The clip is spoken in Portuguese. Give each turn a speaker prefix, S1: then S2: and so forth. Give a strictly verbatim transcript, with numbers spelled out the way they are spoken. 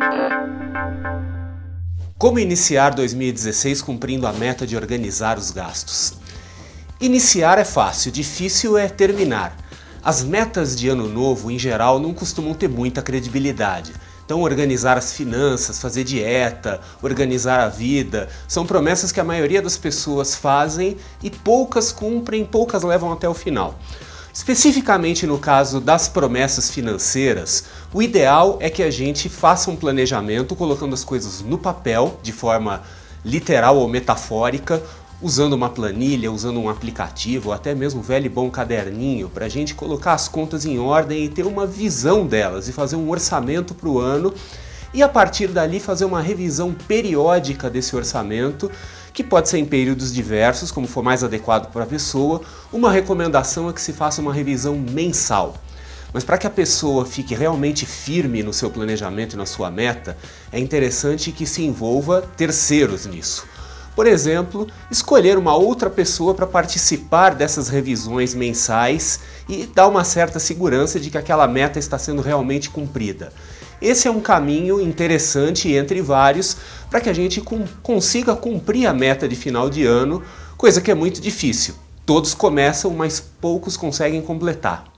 S1: Como iniciar dois mil e dezesseis cumprindo a meta de organizar os gastos? Iniciar é fácil, difícil é terminar. As metas de ano novo, em geral, não costumam ter muita credibilidade. Então, organizar as finanças, fazer dieta, organizar a vida, são promessas que a maioria das pessoas fazem e poucas cumprem, poucas levam até o final. Especificamente no caso das promessas financeiras, o ideal é que a gente faça um planejamento colocando as coisas no papel, de forma literal ou metafórica, usando uma planilha, usando um aplicativo, ou até mesmo um velho e bom caderninho, para a gente colocar as contas em ordem e ter uma visão delas e fazer um orçamento para o ano e a partir dali fazer uma revisão periódica desse orçamento, que pode ser em períodos diversos, como for mais adequado para a pessoa. Uma recomendação é que se faça uma revisão mensal. Mas para que a pessoa fique realmente firme no seu planejamento e na sua meta, é interessante que se envolva terceiros nisso. Por exemplo, escolher uma outra pessoa para participar dessas revisões mensais e dar uma certa segurança de que aquela meta está sendo realmente cumprida. Esse é um caminho interessante entre vários para que a gente consiga cumprir a meta de final de ano, coisa que é muito difícil. Todos começam, mas poucos conseguem completar.